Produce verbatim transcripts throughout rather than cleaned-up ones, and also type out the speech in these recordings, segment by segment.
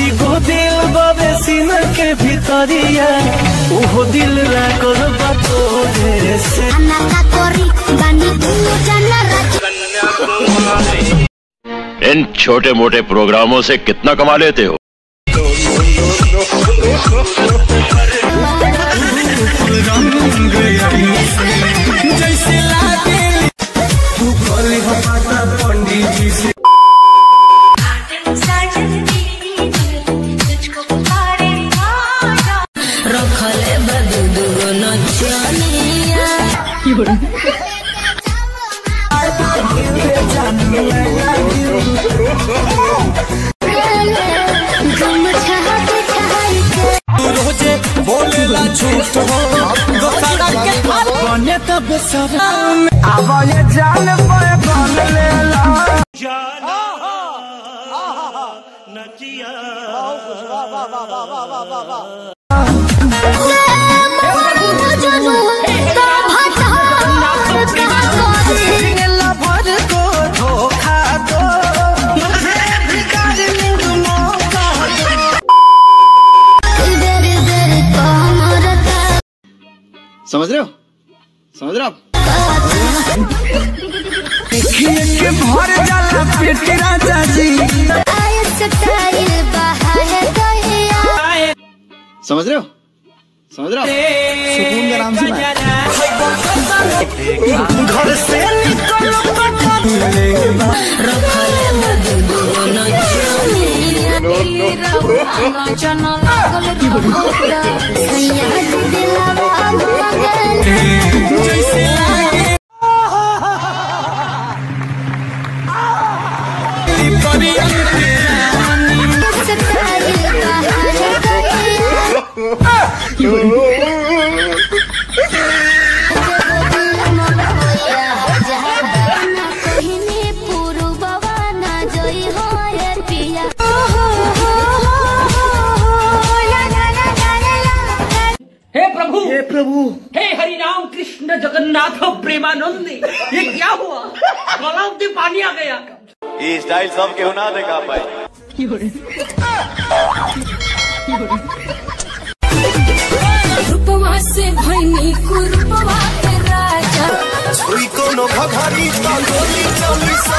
कई गो दिल बाबे सीना के भीतरिया ओहो दिल ला कर बातोरे से अनाका कोरी बानी दुनु जाना राज। इन छोटे मोटे प्रोग्रामों से कितना कमा लेते हो? जैसे लागे तू बोली हो पाता पंडित जी से रखले बदू दुगो नचनिया रोजे बोलेला झूठ हो दोसरा के बने तब सब आवाज जान पे बन लेला जाना नचिया वाह वाह वाह वाह वाह वाह समझ रहे हो समझ रहे हो देखिए के भर जाला पेट राजा जी समझ रहे हो समझ रहे हो सुकून का नाम सुना घर से निकलो हे प्रभु हे प्रभु हे हरि राम कृष्ण जगन्नाथ प्रेमानंद, ये क्या हुआ? गलाव में पानी आ गया। ये स्टाइल सब क्यों ना देखा पाए। रूपवा से भैनी कुरूपवा के राजा कोई कोनो भखारी तो गोली चली सो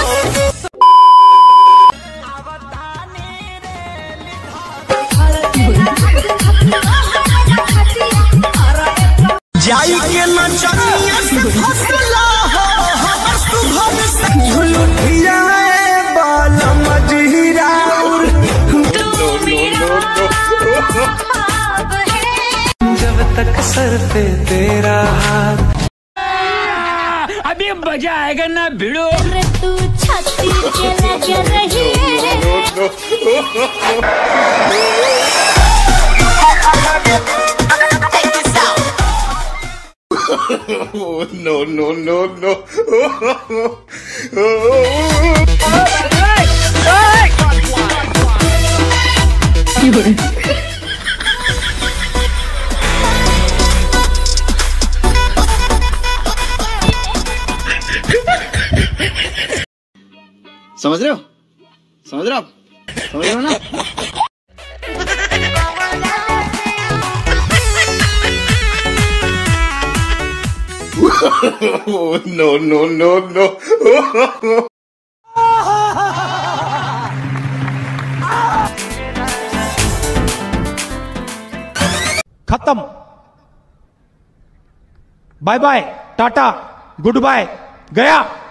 जाई के नचनिया से फसला हो हमर सुभग से झुलुठिया बाल मजहिराउर जब तक सर पे तेरा हाथ अभी मजा आएगा ना भिड़ो। तू छाती के लगे रही Oh, no, no, no, no. समझ रहे हो समझ रहे हो समझ रहे हो ना Oh, no, no, no, no. खत्म। Bye bye tata good bye गया।